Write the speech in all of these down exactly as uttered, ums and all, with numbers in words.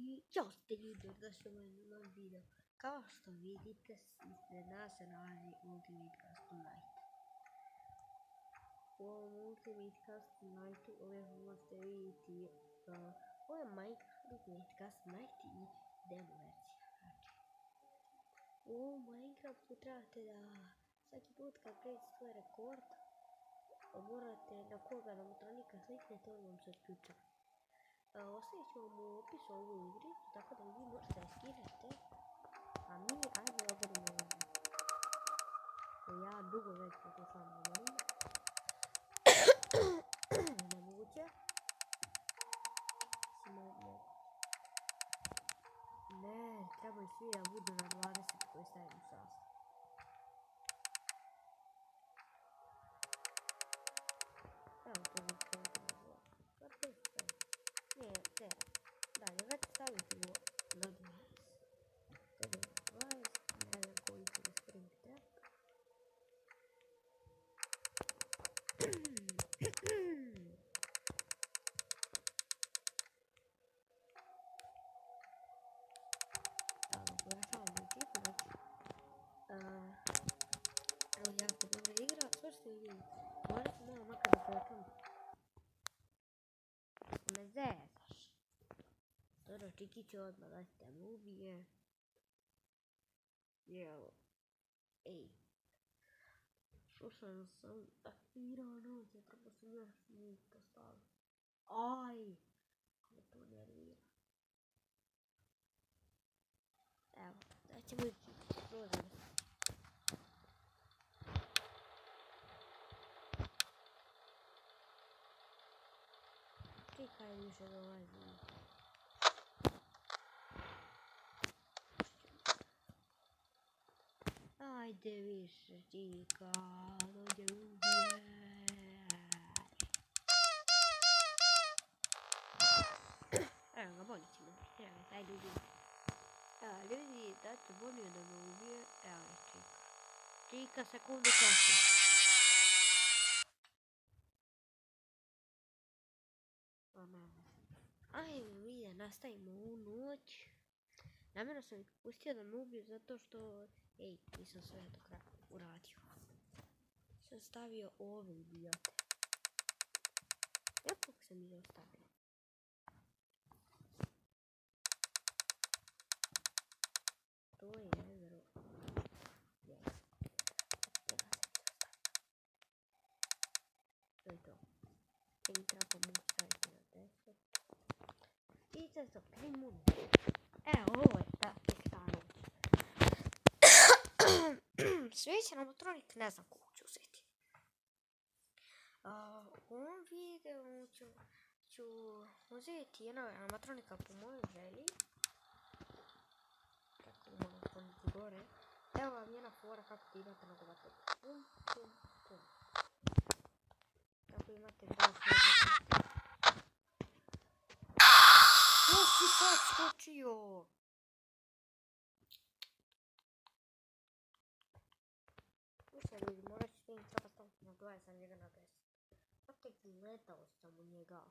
Ćao ste ljudi, dobrodošli u moj novi video. Kao što vidite, ispred nas se nalazi Ultimate Custom Night. U ovom Ultimate Custom Nightu ovdje možete vidjeti uh, ovo je Minecraft Ultimate Custom Night i demo verzija. Znači, u ovom Minecraftu trebate da svaki put kad pređete svoj rekord, morate na koga animatronika kliknete, on vam se isključuje. Uh, ostavit ću vam u opisu ovu igricu, tako da vi možete skinete. A mi, ajde obrimo ovo. Ja dugo već pokušavam da obrimo. Nemoguće. Ne, trebaju svi da budu na dvadeset koji stavim u sastav. Evo to mi to je to. Kad to stavim? Nije, ne. Dalje, već staviti u na dvadeset. Kada je dvadeset, ne znam koji će da spring trap. Evo, pojačavam mi tipu, znači. Evo, jako dobra igra, sve što je vidim. Morat ću malo makar da pojačam. Ne zezaš. Dobro, Čiki će odmah da te me ubije. Evo. Ej. Što sam sam aktivirao noće, treba sam još njih postaviti. Aj! Kako to nervira. Evo, da ćemo ići prozor. Čekaj više dolazi. Ajde više, Čika, dođe ubijaj. Evo ga, bolje ćemo. Evo ga, ajde ubijaj. Evo, ljudi, dajte volio da me ubije. Evo je Čika. Čika, sekundu kasnije. Ajde mi da nastavimo ovu noć. Namjerno sam pustio da me ubiju zato što... Ej, nisam sve do kraja uradio. Sam stavio ove idiote. Evo koliko sam ih ostavio. To je nevjero. To je to. Ping trapa mogu staviti na deset. I sad sam primun. Evo, ovo je ta tekstanović. Sveći animatronik ne znam koliko ću uzeti. U ovom videu ću, ću uzeti jednog animatronika po mojoj želji. Kako imam animatroniki gore. Evo vam jedna fora kako ti imate nagovate. Pum, pum, pum. Kako imate dva sljedeća. Što si sad skočio? Slušaj ljudi, morat ću tim treba staviti na dvadeset, a njega na deset. Opet gledao sam u njega.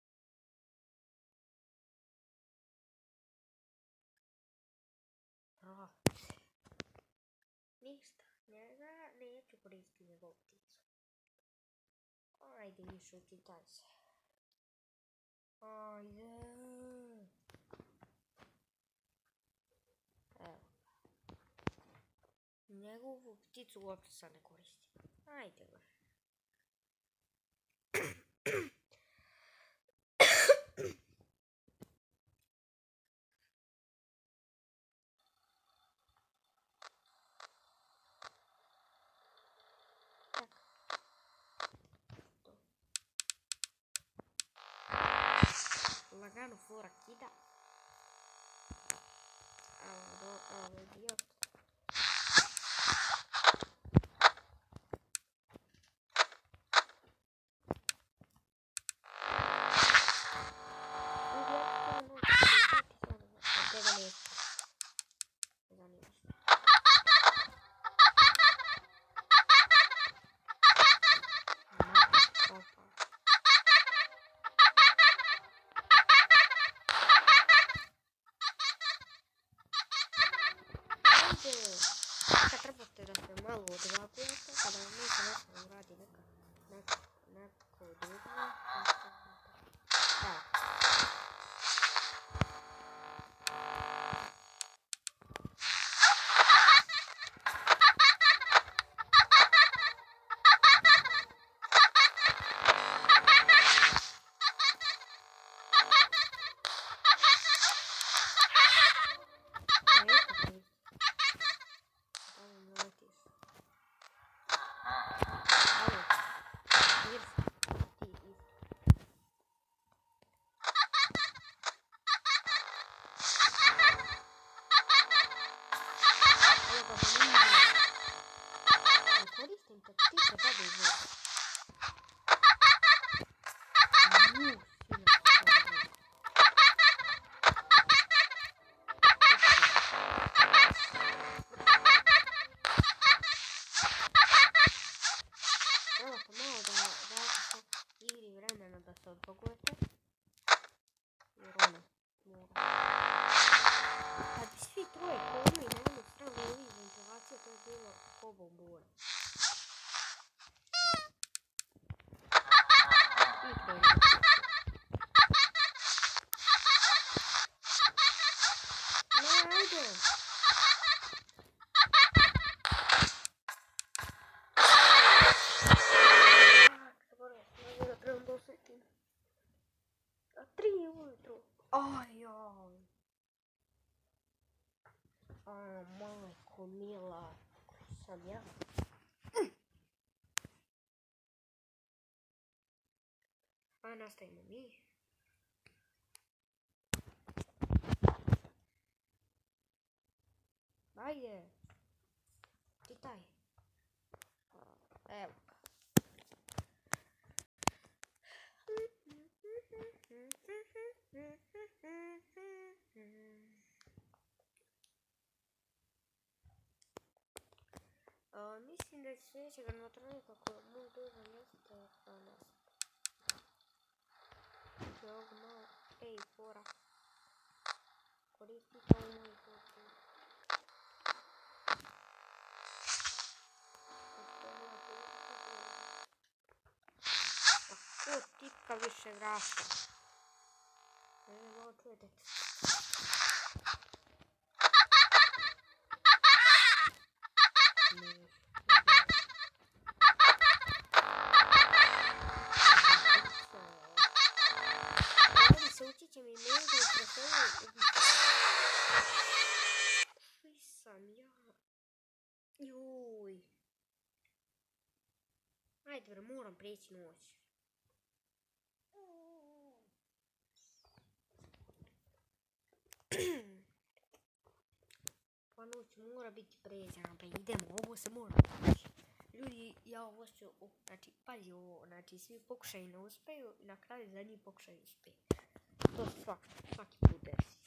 Pravce. Ništa, njega neću koristiti njegovu pticu. Ajde više učitaj se. Ajde. Evo. Njegovu pticu uopće sad ne koristim. Ajde gore. Lagano fora kida. Evo, do, evo, idiot. malo odvagujete, kada vam neka nešto uradi neka, neka, neko drugo. Evo. Odbogujete jer ono mora. Kad bi svi troje krenuli na jednu stranu ovih ventilacija, to je bilo ko bombona. I krenuli. Ne, ajde! Ajoj. A, majko mila, sam ja. A, nastavimo mi. Ajde. Čitaj. Evo. Uh, mislim da je sljedećeg animatronika koji moj dužan jeste danas. Znači ovog malo ej fora. Koristite ovo moj dužan. Tako tipka više vrata. Ne znam malo čujete. Će mi mogu preferiti. Koji sam ja? Juj. Ajde, bre, moram preći noć. Pa noć mora biti pređena, pa idemo, ovo se mora proći. Ljudi, ja ovo ću, znači, pazi ovo, znači, svi pokušaju ne uspeju i na kraju zadnji pokušaju uspeju. To svaki, svaki put desi.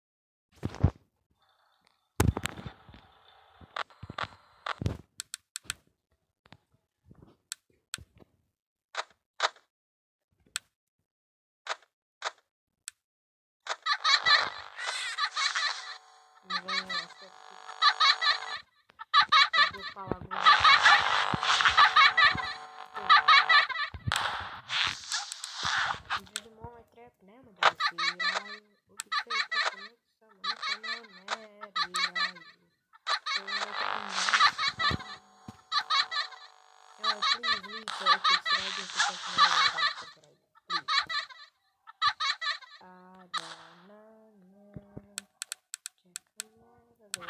Ne znam, ja sve ti. Što je upala guza. Vidimo ovaj trep, nema da sviraju. Ubičaju kako neću samo, neka ne meriraju. To je neka umrata. Evo, please, liče, opet sređujte kako ne mogu da se sređu. Please. A da, na, na. Čekamo da dođe.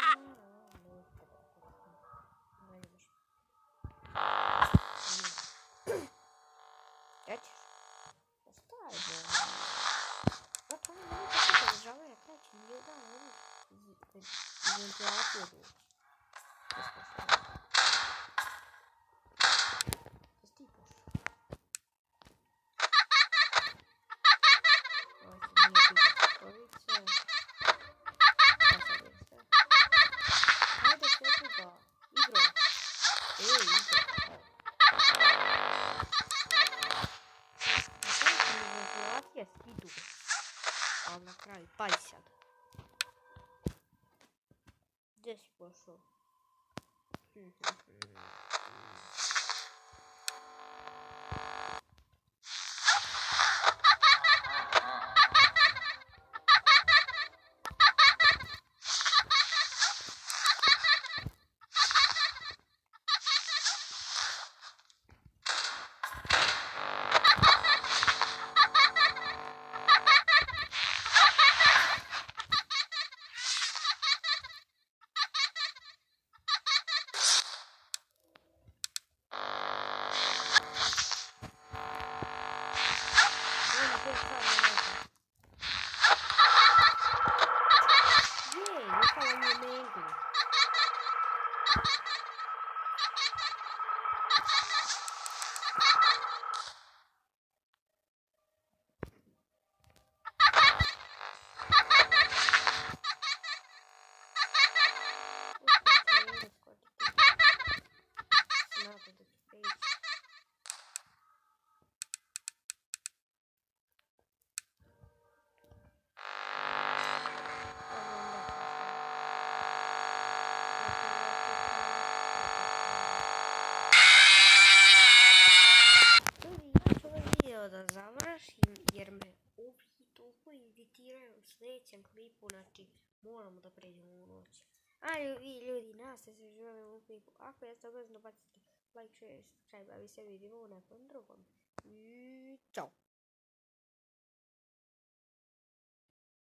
Ne ideš. Ećeš? Šta je bilo? Zato oni ne mogu se zadržavaju na kraju će nije dan ovih iz ventilacije doći. Jesi ti pošao? Ovo se nije biti čakovice. Ajde sve tu ga. Igro. Ej, igro. Ja skidu. Ali na kraju, paj sad. Gdje si pošao? Da završim jer me ovi toliko iritiraju u sljedećem klipu, znači moramo da pređemo u noć. Ali vi ljudi, nas se želim u klipu, ako jeste obavezno bacite like, share, subscribe, a vi se vidimo u nekom drugom. I čao!